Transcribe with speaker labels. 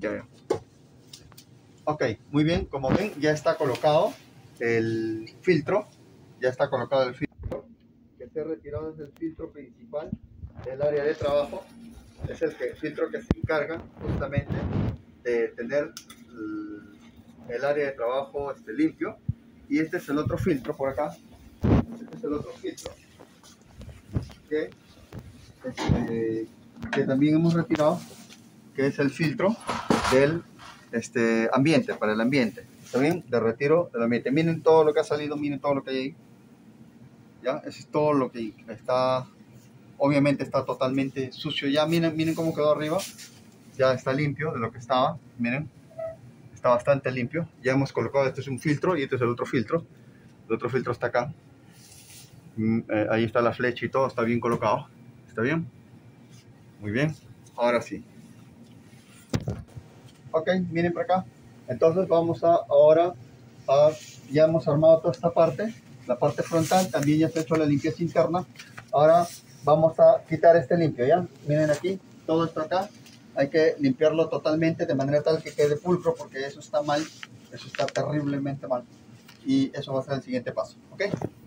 Speaker 1: Ya. Ok, muy bien, como ven ya está colocado el filtro, que se ha retirado desde el filtro principal del área de trabajo. Es filtro que se encarga justamente de tener el área de trabajo limpio. Y este es el otro filtro por acá. Este es el otro filtro que, que también hemos retirado, que es el filtro del ambiente, para el ambiente. ¿Está bien? De retiro del ambiente. Miren todo lo que ha salido, miren todo lo que hay ahí. ¿Ya? Eso es todo lo que está. Obviamente está totalmente sucio ya. Miren cómo quedó arriba. Ya está limpio de lo que estaba. Miren, está bastante limpio. Ya hemos colocado, este es un filtro y este es el otro filtro. El otro filtro está acá. Ahí está la flecha y todo, está bien colocado. ¿Está bien? Muy bien. Ahora sí. Ok, miren por acá. Entonces vamos ahora ya hemos armado toda esta parte, la parte frontal, también ya se ha hecho la limpieza interna. Ahora vamos a quitar este limpio, ¿ya? Miren aquí, todo esto acá, hay que limpiarlo totalmente de manera tal que quede pulcro, porque eso está mal, eso está terriblemente mal. Y eso va a ser el siguiente paso, ¿ok?